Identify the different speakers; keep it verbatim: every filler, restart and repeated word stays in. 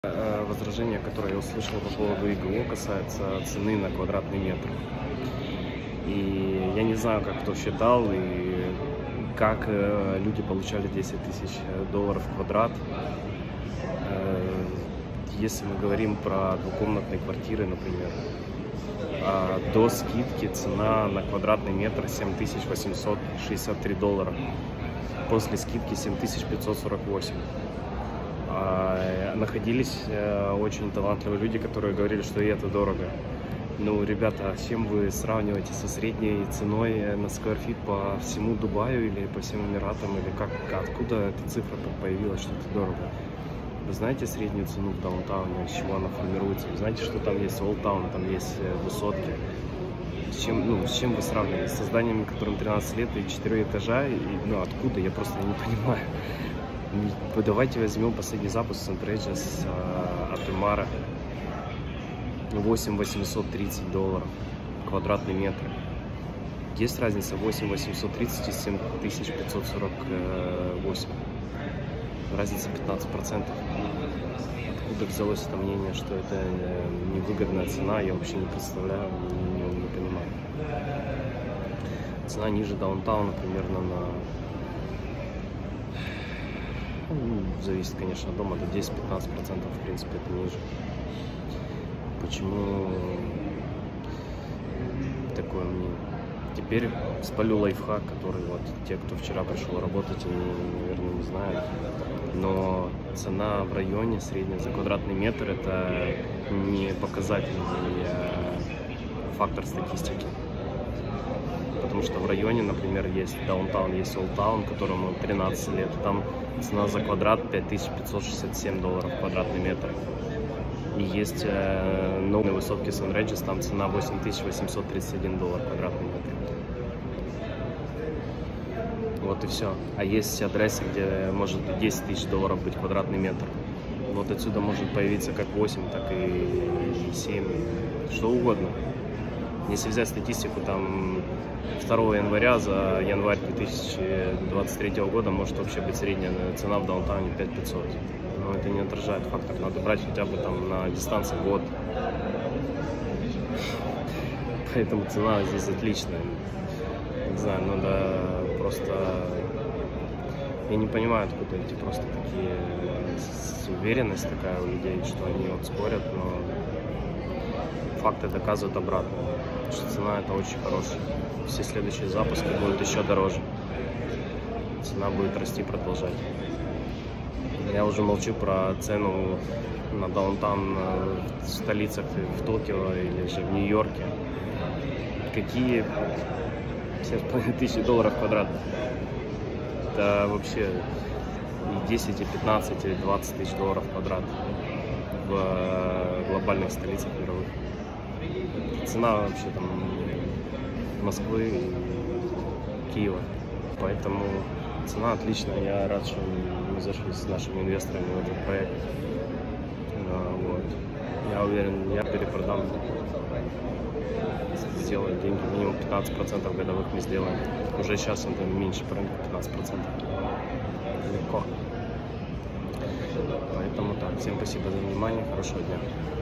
Speaker 1: Возражение, которое я услышал по поводу ИГО, касается цены на квадратный метр. И я не знаю, как кто считал и как люди получали десять тысяч долларов в квадрат. Если мы говорим про двухкомнатные квартиры, например, до скидки цена на квадратный метр семь тысяч восемьсот шестьдесят три доллара, после скидки семь тысяч пятьсот сорок восемь. Находились очень талантливые люди, которые говорили, что и это дорого. Ну, ребята, с чем вы сравниваете? Со средней ценой на сквер-фит по всему Дубаю или по всем Эмиратам? Или как, откуда эта цифра появилась, что это дорого? Вы знаете среднюю цену в даунтауне, с чего она формируется? Вы знаете, что там есть олдтаун, там есть высотки? С чем, ну, с чем вы сравниваете? С зданиями, которым тринадцать лет и четыре этажа? И, ну, откуда? Я просто не понимаю. Давайте возьмем последний запуск Сент-Реджа с э, от Эмара. восемь тысяч восемьсот тридцать долларов квадратный метр. Есть разница восемь тысяч восемьсот тридцать и семь тысяч пятьсот сорок восемь. Разница пятнадцать процентов. Откуда взялось это мнение, что это невыгодная цена, я вообще не представляю, не, не, не понимаю. Цена ниже даунтауна примерно на... Ну, зависит, конечно, от дома, до десяти-пятнадцати процентов, в принципе, это ниже. Почему такое мнение? Теперь спалю лайфхак, который вот те, кто вчера пришел работать, они, наверное, не знают. Но цена в районе средняя за квадратный метр — это не показательный фактор статистики. Потому что в районе, например, есть даунтаун, есть олдтаун, которому тринадцать лет. Там цена за квадрат пять тысяч пятьсот шестьдесят семь долларов квадратный метр. И есть э, новые высотки Сент-Реджес, там цена восемь тысяч восемьсот тридцать один доллар квадратный метр. Вот и все. А есть адресы, где может десять тысяч долларов быть квадратный метр. Вот отсюда может появиться как восемь, так и семь, что угодно. Если взять статистику, там второго января за январь две тысячи двадцать третьего года может вообще быть средняя цена в даунтауне пять тысяч пятьсот. Но это не отражает фактор. Надо брать хотя бы там на дистанции год. Поэтому цена здесь отличная. Не знаю, надо просто... Я не понимаю, откуда эти просто такие... Уверенность такая у людей, что они вот спорят, но факты доказывают обратно. Что цена это очень хорошая. Все следующие запуски будут еще дороже. Цена будет расти, продолжать. Я уже молчу про цену на даунтаун в столицах, в Токио или же в Нью-Йорке. Какие семь с половиной тысяч долларов квадрат? Это вообще и десять, и пятнадцать, и двадцать тысяч долларов квадрат в глобальных столицах мировых. Цена вообще там Москвы и Киева. Поэтому цена отличная. Я рад, что мы зашли с нашими инвесторами в этот проект. Вот. Я уверен, я перепродам. Сделаю деньги. Минимум пятнадцать процентов годовых мы сделаем. Уже сейчас это меньше по рынку, пятнадцать процентов. Легко. Поэтому так. Всем спасибо за внимание. Хорошего дня.